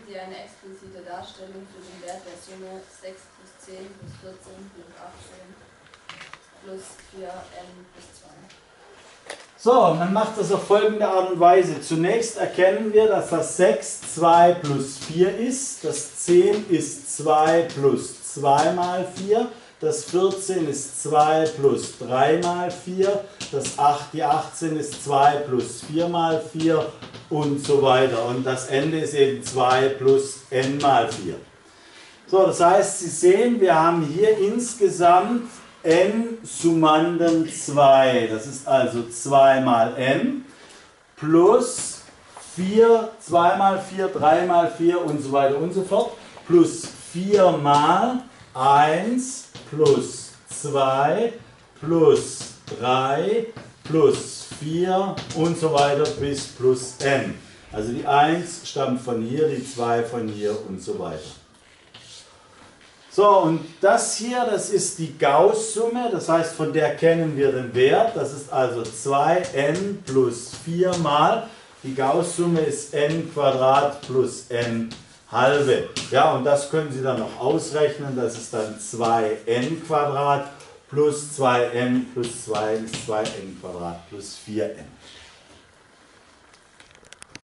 dir eine explizite Darstellung für den Wert der Summe 6 plus 10 plus 14 plus 18 plus 4n plus 2. So, und dann macht das auf folgende Art und Weise. Zunächst erkennen wir, dass das 6 2 plus 4 ist, das 10 ist 2 plus 2 mal 4, das 14 ist 2 plus 3 mal 4, die 18 ist 2 plus 4 mal 4 und so weiter. Und das Ende ist eben 2 plus n mal 4. So, das heißt, Sie sehen, wir haben hier insgesamt n Summanden 2. Das ist also 2 mal n plus 4, 2 mal 4, 3 mal 4 und so weiter und so fort. Plus 4 mal 1 plus 2 plus 3 plus 4 und so weiter bis plus n. Also die 1 stammt von hier, die 2 von hier und so weiter. So, und das hier, das ist die Gauß-Summe, das heißt, von der kennen wir den Wert. Das ist also 2n plus 4 mal, die Gauß-Summe ist n Quadrat plus n halbe. Ja, und das können Sie dann noch ausrechnen, das ist dann 2n Quadrat plus 2n plus 2 ist 2n Quadrat plus 4n.